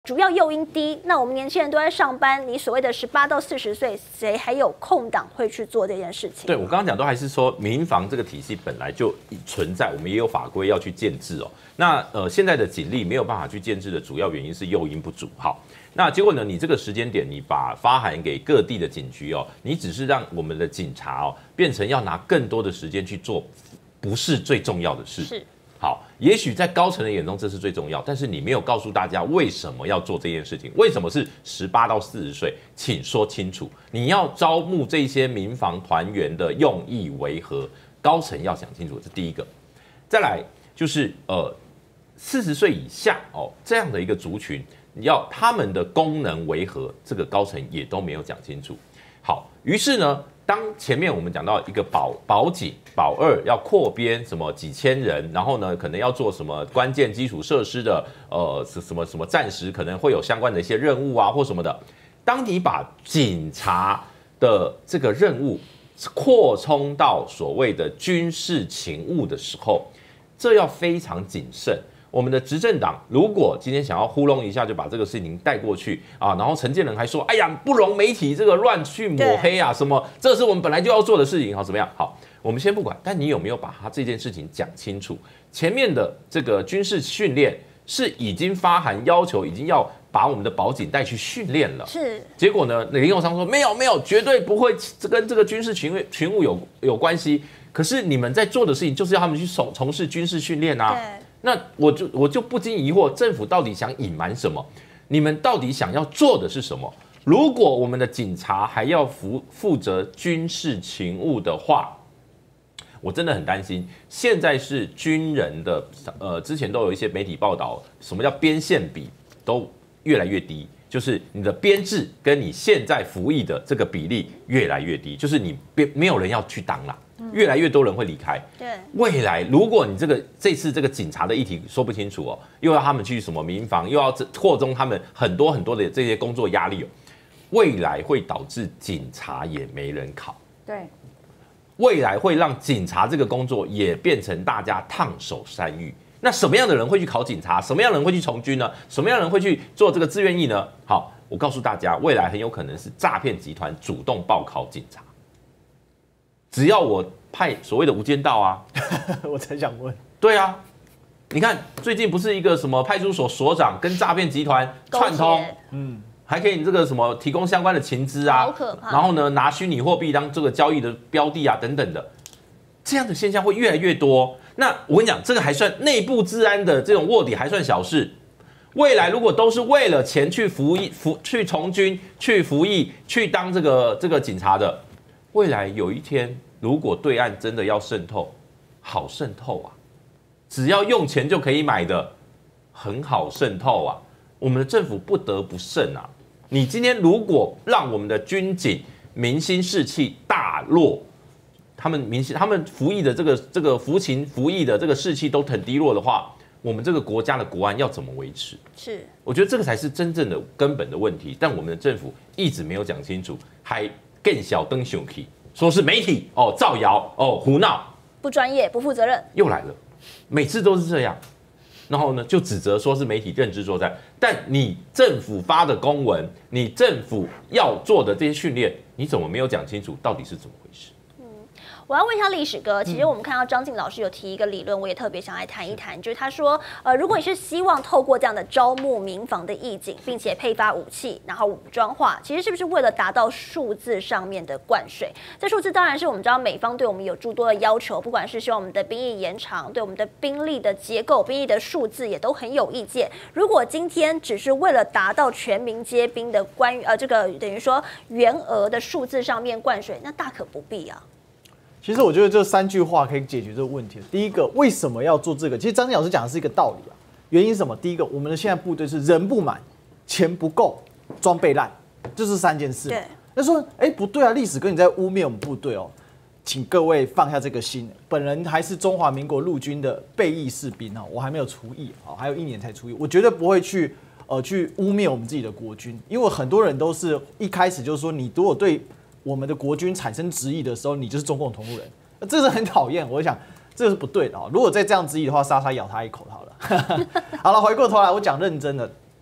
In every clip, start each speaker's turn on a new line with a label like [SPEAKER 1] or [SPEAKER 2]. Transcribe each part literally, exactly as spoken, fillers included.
[SPEAKER 1] 主要诱因低，那我们年轻人都在上班，你所谓的十八到四十岁，谁还有空档会去做这件事情？
[SPEAKER 2] 对我刚刚讲都还是说民防这个体系本来就存在，我们也有法规要去建制哦。那呃现在的警力没有办法去建制的主要原因是诱因不足。好，那结果呢？你这个时间点，你把发函给各地的警局哦，你只是让我们的警察哦变成要拿更多的时间去做不是最重要的事。
[SPEAKER 1] 是。
[SPEAKER 2] 好，也许在高层的眼中这是最重要，但是你没有告诉大家为什么要做这件事情，为什么是十八到四十岁，请说清楚。你要招募这些民防团员的用意为何？高层要想清楚，这是第一个。再来就是呃，四十岁以下哦这样的一个族群，要他们的功能为何，这个高层也都没有讲清楚。好，于是呢。当前面我们讲到一个保保警保二要扩编什么几千人，然后呢可能要做什么关键基础设施的呃什么什么暂时可能会有相关的一些任务啊或什么的，当你把警察的这个任务扩充到所谓的军事勤务的时候，这要非常谨慎。我们的执政党如果今天想要糊弄一下，就把这个事情带过去啊，然后陈建仁还说：“哎呀，不容媒体这个乱去抹黑啊，什么这是我们本来就要做的事情，好怎么样？好，我们先不管，但你有没有把他这件事情讲清楚？前面的这个军事训练是已经发函要求，已经要把我们的保警带去训练了，
[SPEAKER 1] 是。结
[SPEAKER 2] 果呢，林佑昌说没有没有，绝对不会跟这个军事勤勤务有有关系。可是你们在做的事情就是要他们去从从事军事训练啊。”那我就我就不禁疑惑，政府到底想隐瞒什么？你们到底想要做的是什么？如果我们的警察还要负负责军事勤务的话，我真的很担心。现在是军人的，呃，之前都有一些媒体报道，什么叫编线比都越来越低，就是你的编制跟你现在服役的这个比例越来越低，就是你没有人要去当啦。越来越多人会离开。
[SPEAKER 1] 对，
[SPEAKER 2] 未来如果你这个这次这个警察的议题说不清楚哦，又要他们去什么民防，又要扩充他们很多很多的这些工作压力哦，未来会导致警察也没人考。
[SPEAKER 1] 对，
[SPEAKER 2] 未来会让警察这个工作也变成大家烫手山芋。那什么样的人会去考警察？什么样的人会去从军呢？什么样的人会去做这个志愿役呢？好，我告诉大家，未来很有可能是诈骗集团主动报考警察。只要我派所谓的无间道啊，
[SPEAKER 3] 我才想问，
[SPEAKER 2] 对啊，你看最近不是一个什么派出所所长跟诈骗集团串通，嗯，还可以这个什么提供相关的情资啊，
[SPEAKER 1] 好可怕。
[SPEAKER 2] 然后呢拿虚拟货币当这个交易的标的啊等等的，这样的现象会越来越多。那我跟你讲，这个还算内部治安的这种卧底还算小事，未来如果都是为了钱去服役、服去从军、去服役、去当这个这个警察的。未来有一天，如果对岸真的要渗透，好渗透啊！只要用钱就可以买的，很好渗透啊！我们的政府不得不慎啊！你今天如果让我们的军警民心士气大落，他们民心他们服役的这个这个服勤服役的这个士气都很低落的话，我们这个国家的国安要怎么维持？
[SPEAKER 1] 是，
[SPEAKER 2] 我觉得这个才是真正的根本的问题。但我们的政府一直没有讲清楚，还。更小灯熊气，说是媒体哦造谣哦胡闹，
[SPEAKER 1] 不专业不负责任，
[SPEAKER 2] 又来了，每次都是这样，然后呢就指责说是媒体认知作战，但你政府发的公文，你政府要做的这些训练，你怎么没有讲清楚到底是怎么回事？
[SPEAKER 1] 我要问一下历史哥，其实我们看到张晋老师有提一个理论，我也特别想来谈一谈，就是他说，呃，如果你是希望透过这样的招募民防的义警，并且配发武器，然后武装化，其实是不是为了达到数字上面的灌水？这数字当然是我们知道美方对我们有诸多的要求，不管是希望我们的兵役延长，对我们的兵力的结构、兵役的数字也都很有意见。如果今天只是为了达到全民皆兵的关于呃这个等于说员额的数字上面灌水，那大可不必啊。
[SPEAKER 3] 其实我觉得这三句话可以解决这个问题。第一个，为什么要做这个？其实张晋老师讲的是一个道理啊。原因是什么？第一个，我们的现在部队是人不满、钱不够、装备烂，这是三件事。
[SPEAKER 1] 对。
[SPEAKER 3] 那说，哎，不对啊，历史哥你在污蔑我们部队哦，请各位放下这个心。本人还是中华民国陆军的备役士兵啊，我还没有除役啊，还有一年才除役，我绝对不会去呃去污蔑我们自己的国军，因为很多人都是一开始就是说，你如果对我们的国军产生质疑的时候，你就是中共同路人，这是很讨厌。我想这是不对的啊！如果再这样质疑的话，莎莎咬他一口好了。好了，回过头来，我讲认真的，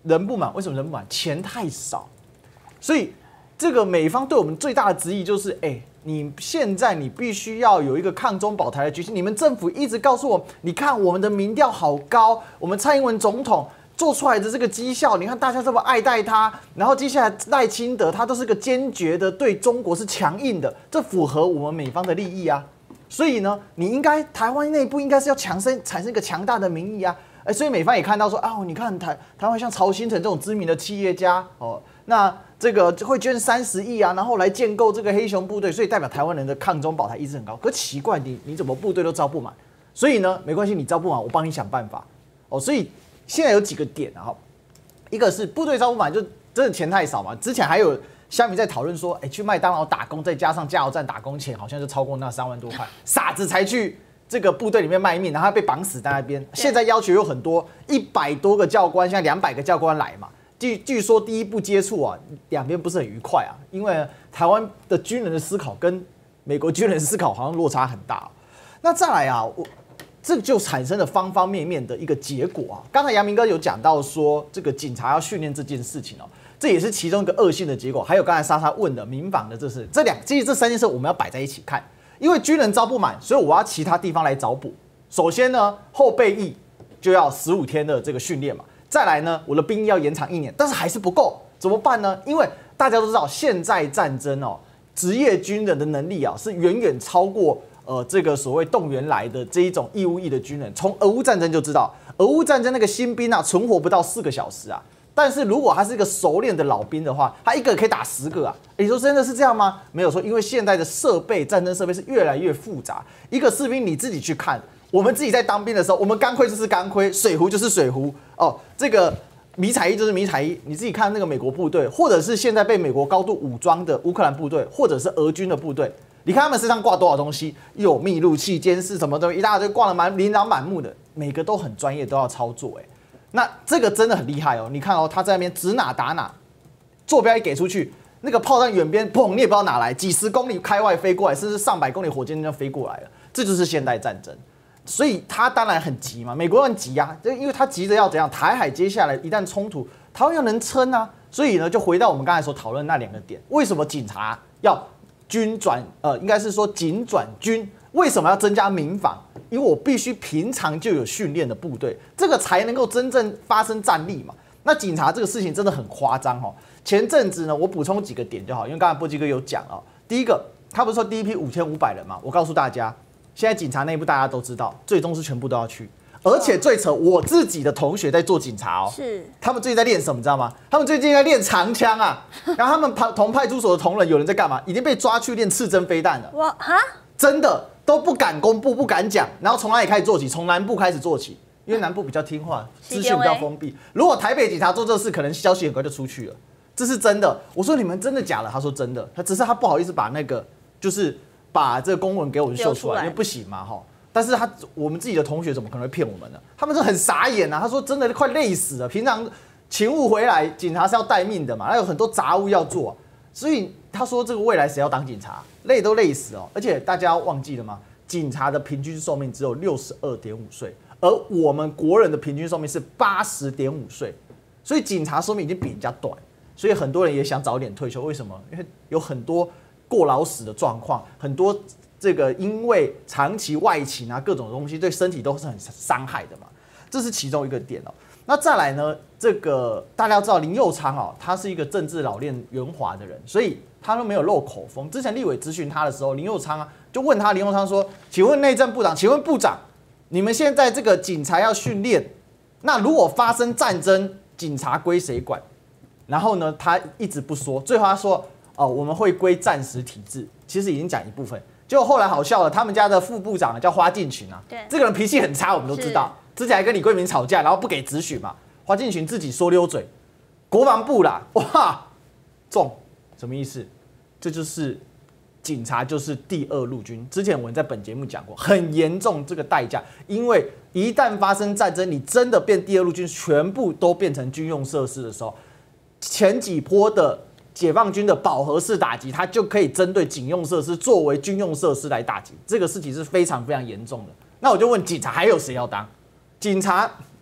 [SPEAKER 3] 人不满，为什么人不满？钱太少，所以这个美方对我们最大的质疑就是，哎、欸，你现在你必须要有一个抗中保台的决心。你们政府一直告诉我，你看我们的民调好高，我们蔡英文总统做出来的这个绩效，你看大家这么爱戴他，然后接下来赖清德他都是个坚决的对中国是强硬的，这符合我们美方的利益啊。所以呢，你应该台湾内部应该是要强生产生一个强大的民意啊。哎，所以美方也看到说，啊，你看台台湾像曹兴诚这种知名的企业家，哦，那这个会捐三十亿啊，然后来建构这个黑熊部队，所以代表台湾人的抗中保台意识很高。可奇怪，你你怎么部队都招不满？所以呢，没关系，你招不满，我帮你想办法。哦，所以现在有几个点啊，一个是部队招不满，就真的钱太少嘛。之前还有虾米在讨论说，哎，去麦当劳打工，再加上加油站打工钱，好像就超过那三万多块，傻子才去这个部队里面卖命，然后他被绑死在那边。现在要求有很多，一百多个教官，现在两百个教官来嘛。据据说第一步接触啊，两边不是很愉快啊，因为台湾的军人的思考跟美国军人的思考好像落差很大、啊。那再来啊，我这就产生了方方面面的一个结果啊。刚才阳明哥有讲到说，这个警察要训练这件事情哦，这也是其中一个恶性的结果。还有刚才莎莎问的民防的，这是这两，其实这三件事我们要摆在一起看。因为军人招不满，所以我要其他地方来找补。首先呢，后备役就要十五天的这个训练嘛。再来呢，我的兵役要延长一年，但是还是不够，怎么办呢？因为大家都知道，现在战争哦，职业军人的能力啊是远远超过呃这个所谓动员来的这一种义务役的军人。从俄乌战争就知道，俄乌战争那个新兵啊，存活不到四个小时啊。但是如果他是一个熟练的老兵的话，他一个可以打十个啊！你说真的是这样吗？没有错，因为现在的设备，战争设备是越来越复杂。一个士兵你自己去看，我们自己在当兵的时候，我们钢盔就是钢盔，水壶就是水壶哦，这个迷彩衣就是迷彩衣。你自己看那个美国部队，或者是现在被美国高度武装的乌克兰部队，或者是俄军的部队，你看他们身上挂多少东西，有密录器、监视什么东西，一大堆挂得满琳琅满目的，每个都很专业，都要操作、欸。哎。那这个真的很厉害哦！你看哦，他在那边指哪打哪，坐标一给出去，那个炮弹远边砰，你也不知道哪来，几十公里开外飞过来，甚至上百公里火箭就飞过来了。这就是现代战争，所以他当然很急嘛，美国很急啊，因为他急着要怎样，台海接下来一旦冲突，台湾要能撑啊。所以呢，就回到我们刚才所讨论那两个点，为什么警察要军转？呃，应该是说警转军。为什么要增加民防？因为我必须平常就有训练的部队，这个才能够真正发生战力嘛。那警察这个事情真的很夸张哦。前阵子呢，我补充几个点就好，因为刚才波基哥有讲了。第一个，他不是说第一批五千五百人嘛？我告诉大家，现在警察内部大家都知道，最终是全部都要去。而且最扯，我自己的同学在做警察哦，
[SPEAKER 1] 是
[SPEAKER 3] 他们最近在练什么？你知道吗？他们最近在练长枪啊。然后他们同派出所的同仁有人在干嘛？已经被抓去练刺针飞弹了。
[SPEAKER 1] 哇哈！
[SPEAKER 3] 真的。都不敢公布，不敢讲，然后从哪里开始做起？从南部开始做起，因为南部比较听话，资讯比较封闭。如果台北警察做这事，可能消息很快就出去了，这是真的。我说你们真的假的？他说真的，他只是他不好意思把那个就是把这个公文给我们秀出来，因为不行嘛哈。但是他我们自己的同学怎么可能会骗我们呢？他们是很傻眼啊。他说真的快累死了，平常勤务回来，警察是要待命的嘛，他有很多杂务要做、啊，所以他说这个未来谁要当警察？累都累死哦，而且大家忘记了吗？警察的平均寿命只有六十二点五岁，而我们国人的平均寿命是八十点五岁，所以警察寿命已经比人家短，所以很多人也想早点退休。为什么？因为有很多过劳死的状况，很多这个因为长期外勤啊各种东西对身体都是很伤害的嘛，这是其中一个点哦。那再来呢，这个大家要知道林右昌哦，他是一个政治老练圆滑的人，所以他都没有漏口风。之前立委咨询他的时候，林右昌啊就问他，林右昌说：“请问内政部长，请问部长，你们现在这个警察要训练，那如果发生战争，警察归谁管？”然后呢，他一直不说，最后他说：“哦，我们会归战时体制。”其实已经讲一部分。结果后来好笑了，他们家的副部长叫花敬群啊，这个人脾气很差，我们都知道。之前还跟李桂明吵架，然后不给咨询嘛，花敬群自己说溜嘴，国防部啦，哇，中什么意思？这就是警察就是第二陆军。之前我们在本节目讲过，很严重这个代价，因为一旦发生战争，你真的变第二陆军，全部都变成军用设施的时候，前几波的解放军的饱和式打击，它就可以针对警用设施作为军用设施来打击，这个事情是非常非常严重的。那我就问警察还有谁要当？警察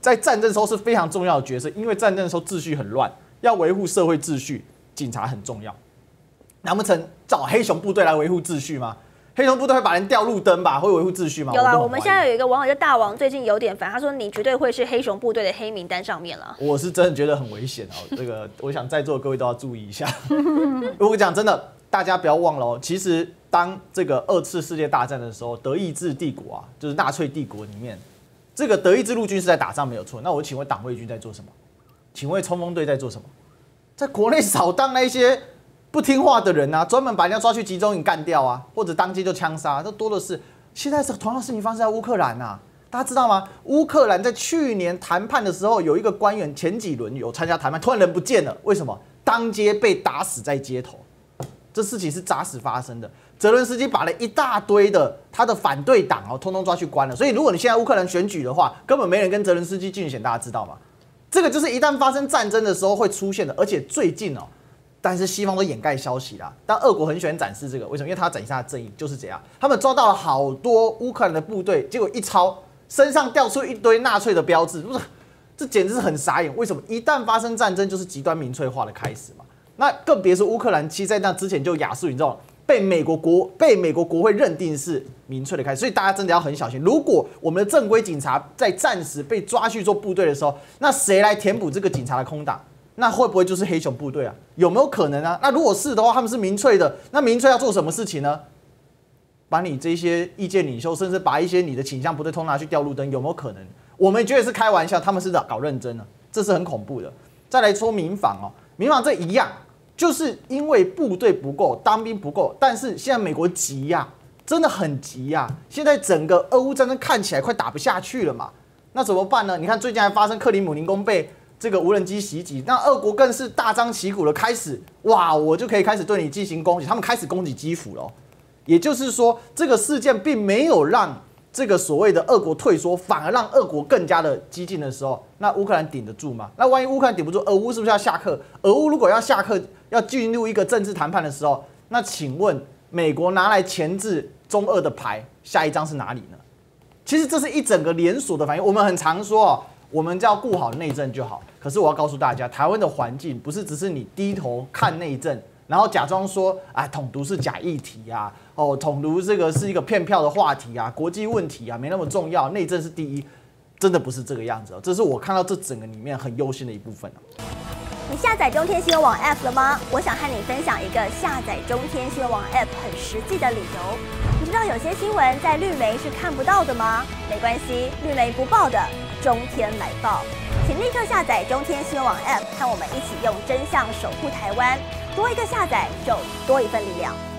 [SPEAKER 3] 在战争的时候是非常重要的角色，因为战争的时候秩序很乱，要维护社会秩序，警察很重要。难不成找黑熊部队来维护秩序吗？黑熊部队会把人吊路灯吧？会维护秩序吗？
[SPEAKER 1] 有啦，我们现在有一个网友叫大王，最近有点烦，他说你绝对会是黑熊部队的黑名单上面了。
[SPEAKER 3] 我是真的觉得很危险哦，这个我想在座的各位都要注意一下。我讲真的，大家不要忘了哦，其实当这个二次世界大战的时候，德意志帝国啊，就是纳粹帝国里面，这个德意志陆军是在打仗没有错。那我请问党卫军在做什么？请问冲锋队在做什么？在国内扫荡那些不听话的人啊，专门把人家抓去集中营干掉啊，或者当街就枪杀，这多的是。现在是同样的事情发生在乌克兰啊，大家知道吗？乌克兰在去年谈判的时候，有一个官员前几轮有参加谈判，突然人不见了，为什么？当街被打死在街头，这事情是扎实发生的。泽伦斯基把了一大堆的他的反对党哦，通通抓去关了。所以如果你现在乌克兰选举的话，根本没人跟泽伦斯基竞选，大家知道吗？这个就是一旦发生战争的时候会出现的，而且最近哦。但是西方都掩盖消息啦，但俄国很喜欢展示这个，为什么？因为他要展示他的正义，就是这样。他们抓到了好多乌克兰的部队，结果一抄，身上掉出一堆纳粹的标志，不是？这简直是很傻眼。为什么？一旦发生战争，就是极端民粹化的开始嘛。那更别说乌克兰，其实在那之前就亚速营这种被美国国被美国国会认定是民粹的开始，所以大家真的要很小心。如果我们的正规警察在战时被抓去做部队的时候，那谁来填补这个警察的空档？那会不会就是黑熊部队啊？有没有可能啊？那如果是的话，他们是民粹的，那民粹要做什么事情呢？把你这些意见领袖，甚至把一些你的倾向不对，通拿去吊路灯，有没有可能？我们觉得是开玩笑，他们是搞认真的，这是很恐怖的。再来说民防哦，民防这一样，就是因为部队不够，当兵不够，但是现在美国急呀、啊，真的很急呀、啊。现在整个俄乌战争看起来快打不下去了嘛，那怎么办呢？你看最近还发生克里姆林宫被这个无人机袭击，那俄国更是大张旗鼓的开始，哇，我就可以开始对你进行攻击，他们开始攻击基辅了。也就是说，这个事件并没有让这个所谓的俄国退缩，反而让俄国更加的激进的时候，那乌克兰顶得住吗？那万一乌克兰顶不住，俄乌是不是要下课？俄乌如果要下课，要进入一个政治谈判的时候，那请问美国拿来钳制中俄的牌，下一张是哪里呢？其实这是一整个连锁的反应。我们很常说哦，我们只要顾好内政就好。可是我要告诉大家，台湾的环境不是只是你低头看内政，然后假装说啊统独是假议题啊，哦统独这个是一个骗票的话题啊，国际问题啊没那么重要，内政是第一，真的不是这个样子哦。这是我看到这整个里面很忧心的一部分哦。
[SPEAKER 1] 你下载中天新闻网 App 了吗？我想和你分享一个下载中天新闻网 App 很实际的理由。你知道有些新闻在绿媒是看不到的吗？没关系，绿媒不报的，中天来报。请立刻下载中天新闻网 App， 和我们一起用真相守护台湾。多一个下载，就多一份力量。